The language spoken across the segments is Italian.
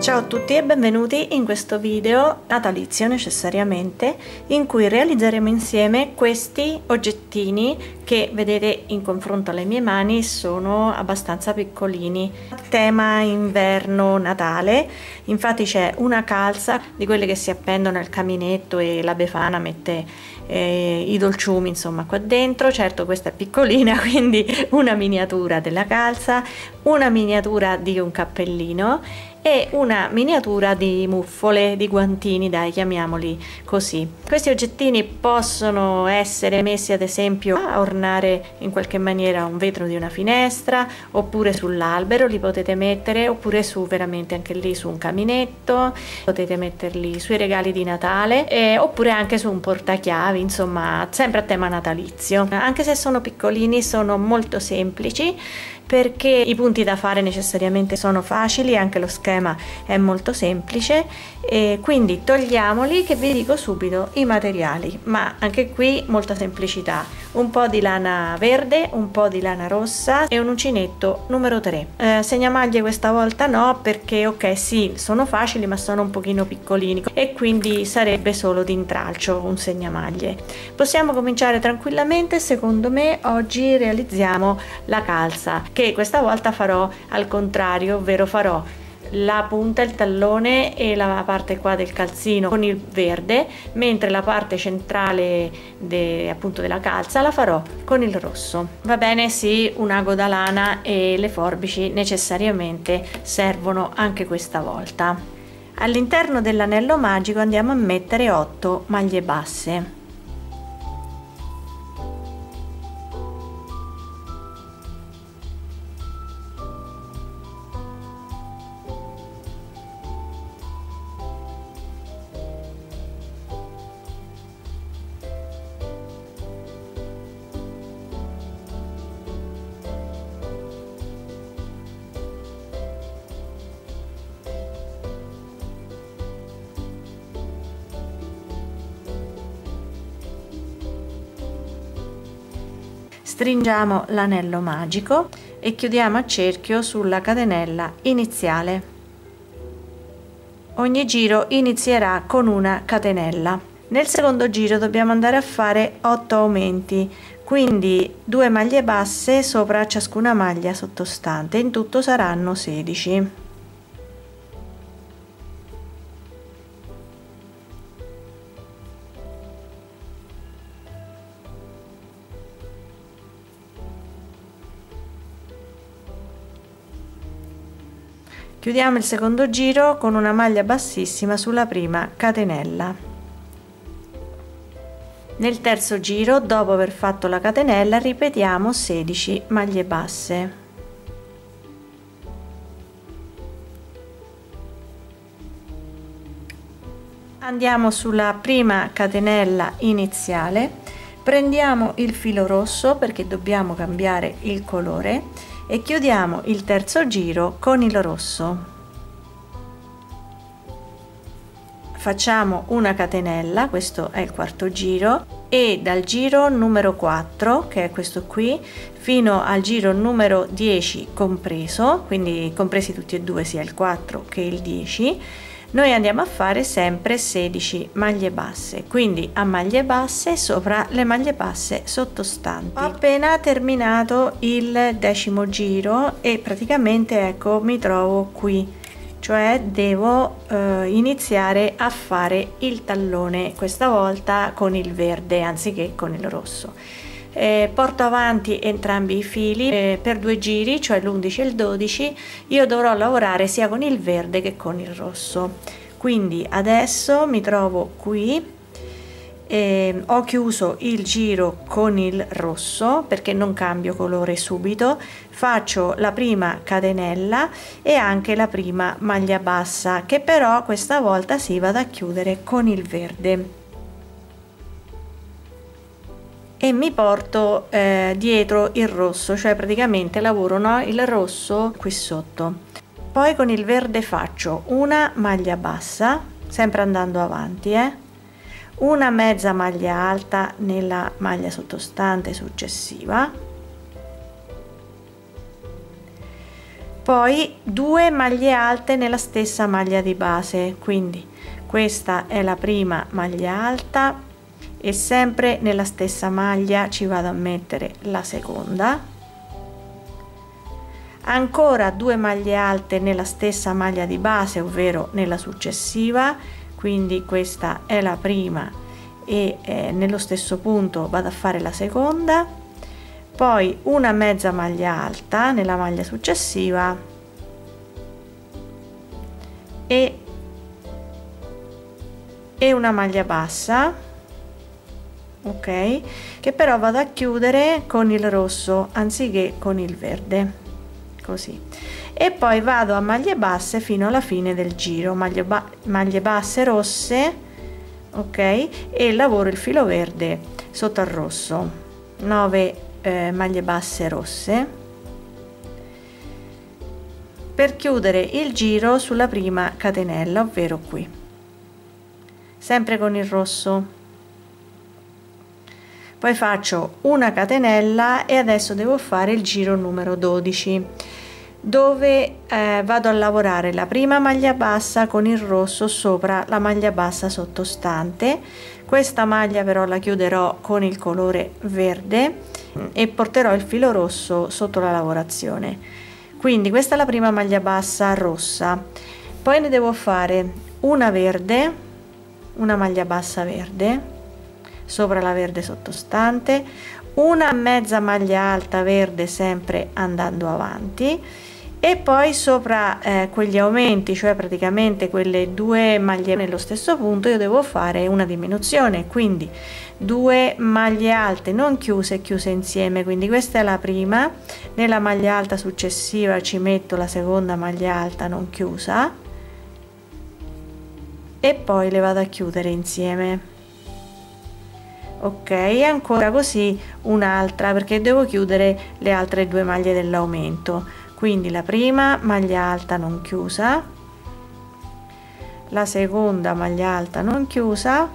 Ciao a tutti e benvenuti in questo video natalizio necessariamente, in cui realizzeremo insieme questi oggettini che vedete in confronto alle mie mani sono abbastanza piccolini. Tema inverno Natale, infatti c'è una calza di quelle che si appendono al caminetto e la Befana mette i dolciumi insomma qua dentro. Certo, questa è piccolina, quindi una miniatura della calza, una miniatura di un cappellino e una miniatura di muffole, di guantini, dai, chiamiamoli così. Questi oggettini possono essere messi ad esempio a ornare in qualche maniera un vetro di una finestra, oppure sull'albero li potete mettere, oppure su veramente anche lì su un caminetto, potete metterli sui regali di Natale, oppure anche su un portachiavi, insomma sempre a tema natalizio. Anche se sono piccolini sono molto semplici, perché i punti da fare necessariamente sono facili, anche lo schema è molto semplice, e quindi togliamoli, che vi dico subito i materiali, ma anche qui molta semplicità: un po' di lana verde, un po' di lana rossa e un uncinetto numero 3. Segnamaglie questa volta no, perché ok sì sono facili ma sono un pochino piccolini e quindi sarebbe solo di intralcio un segnamaglie. Possiamo cominciare tranquillamente. Secondo me oggi realizziamo la calza, che questa volta farò al contrario, ovvero farò la punta, il tallone e la parte qua del calzino con il verde, mentre la parte centrale appunto della calza la farò con il rosso. Va bene, sì, un ago da lana e le forbici necessariamente servono anche questa volta. All'interno dell'anello magico andiamo a mettere 8 maglie basse. Stringiamo l'anello magico e chiudiamo a cerchio sulla catenella iniziale. Ogni giro inizierà con una catenella. Nel secondo giro dobbiamo andare a fare 8 aumenti, quindi 2 maglie basse sopra ciascuna maglia sottostante, in tutto saranno 16. Chiudiamo il secondo giro con una maglia bassissima sulla prima catenella. Nel terzo giro, dopo aver fatto la catenella, ripetiamo 16 maglie basse. Andiamo sulla prima catenella iniziale, prendiamo il filo rosso perché dobbiamo cambiare il colore e chiudiamo il terzo giro con il rosso. Facciamo una catenella, questo è il quarto giro, e dal giro numero 4, che è questo qui, fino al giro numero 10 compreso, quindi compresi tutti e due, sia il 4 che il 10, noi andiamo a fare sempre 16 maglie basse, quindi a maglie basse sopra le maglie basse sottostanti. Ho appena terminato il 10° giro e praticamente ecco mi trovo qui, cioè devo iniziare a fare il tallone, questa volta con il verde anziché con il rosso. Porto avanti entrambi i fili per 2 giri, cioè l'11 e il 12. Io dovrò lavorare sia con il verde che con il rosso, quindi adesso mi trovo qui, ho chiuso il giro con il rosso perché non cambio colore subito, faccio la prima catenella e anche la prima maglia bassa, che però questa volta si vado a chiudere con il verde e mi porto dietro il rosso, cioè praticamente lavoro il rosso qui sotto. Poi con il verde faccio una maglia bassa, sempre andando avanti, una mezza maglia alta nella maglia sottostante successiva, poi 2 maglie alte nella stessa maglia di base, quindi questa è la prima maglia alta e sempre nella stessa maglia ci vado a mettere la seconda, ancora 2 maglie alte nella stessa maglia di base, ovvero nella successiva, quindi questa è la prima e nello stesso punto vado a fare la seconda, poi una mezza maglia alta nella maglia successiva e una maglia bassa, ok, che però vado a chiudere con il rosso anziché con il verde, così, e poi vado a maglie basse fino alla fine del giro, maglie basse rosse, ok, e lavoro il filo verde sotto al rosso, 9 maglie basse rosse per chiudere il giro sulla prima catenella, ovvero qui, sempre con il rosso. Poi faccio una catenella e adesso devo fare il giro numero 12, dove vado a lavorare la prima maglia bassa con il rosso sopra la maglia bassa sottostante. Questa maglia però la chiuderò con il colore verde e porterò il filo rosso sotto la lavorazione. Quindi questa è la prima maglia bassa rossa, poi ne devo fare una verde, una maglia bassa verde sopra la verde sottostante, una mezza maglia alta verde sempre andando avanti, e poi sopra quegli aumenti, cioè praticamente quelle 2 maglie nello stesso punto, io devo fare una diminuzione, quindi 2 maglie alte non chiuse, chiuse insieme, quindi questa è la prima, nella maglia alta successiva ci metto la seconda maglia alta non chiusa e poi le vado a chiudere insieme, ok, ancora così un'altra, perché devo chiudere le altre 2 maglie dell'aumento, quindi la prima maglia alta non chiusa, la seconda maglia alta non chiusa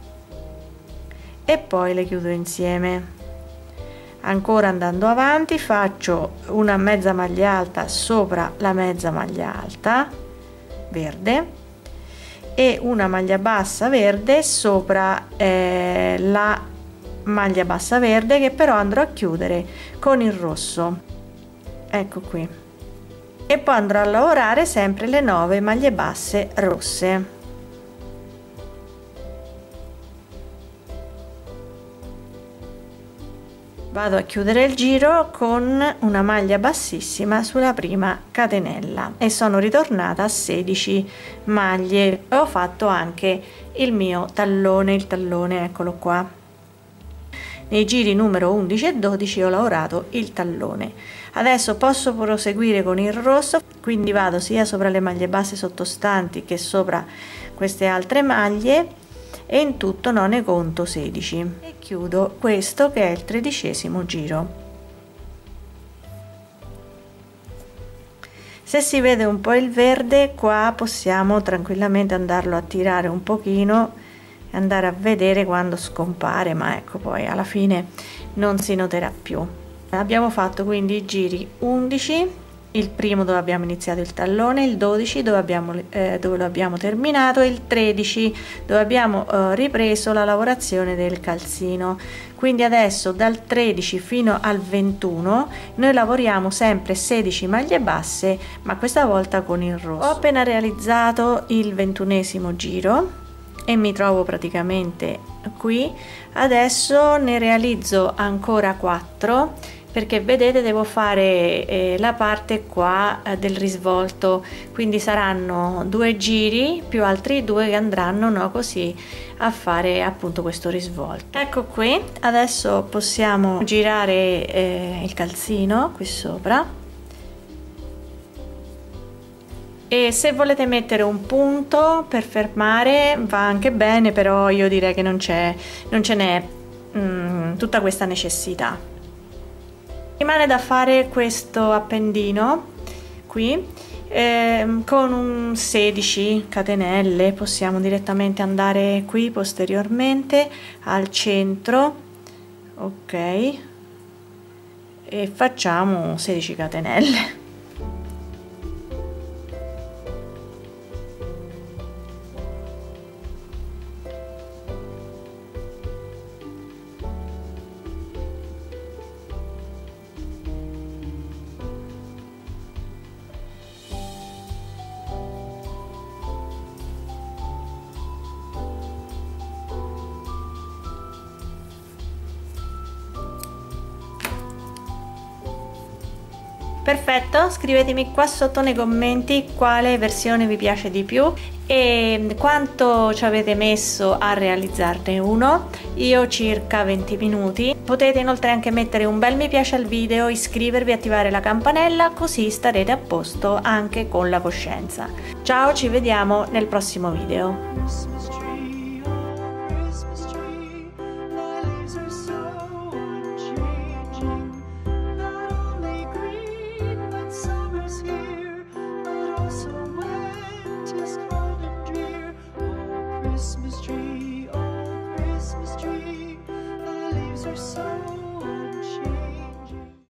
e poi le chiudo insieme. Ancora andando avanti faccio una mezza maglia alta sopra la mezza maglia alta verde e una maglia bassa verde sopra la maglia bassa verde, che però andrò a chiudere con il rosso, ecco qui, e poi andrò a lavorare sempre le 9 maglie basse rosse. Vado a chiudere il giro con una maglia bassissima sulla prima catenella e sono ritornata a 16 maglie. Ho fatto anche il mio tallone, il tallone eccolo qua. Nei giri numero 11 e 12 ho lavorato il tallone. Adesso posso proseguire con il rosso, quindi vado sia sopra le maglie basse sottostanti che sopra queste altre maglie e in tutto ne conto 16 e chiudo questo che è il 13° giro. Se si vede un po' il verde qua possiamo tranquillamente andarlo a tirare un pochino e andare a vedere quando scompare, ma ecco, poi alla fine non si noterà più. Abbiamo fatto quindi i giri 11, il primo dove abbiamo iniziato il tallone, il 12 dove lo abbiamo terminato, il 13 dove abbiamo ripreso la lavorazione del calzino. Quindi adesso dal 13 fino al 21 noi lavoriamo sempre 16 maglie basse, ma questa volta con il rosso. Ho appena realizzato il 21° giro e mi trovo praticamente qui. Adesso ne realizzo ancora 4, perché vedete devo fare la parte qua del risvolto, quindi saranno 2 giri più altri 2 che andranno così a fare appunto questo risvolto. Ecco qui, adesso possiamo girare il calzino qui sopra, e se volete mettere un punto per fermare va anche bene, però io direi che non ce n'è tutta questa necessità. Rimane da fare questo appendino qui con un 16 catenelle, possiamo direttamente andare qui posteriormente al centro, ok, e facciamo 16 catenelle. Perfetto, scrivetemi qua sotto nei commenti quale versione vi piace di più e quanto ci avete messo a realizzarne uno. Io circa 20 minuti. Potete inoltre anche mettere un bel mi piace al video, iscrivervi e attivare la campanella, così starete a posto anche con la coscienza. Ciao, ci vediamo nel prossimo video. Christmas tree, oh Christmas tree, the leaves are so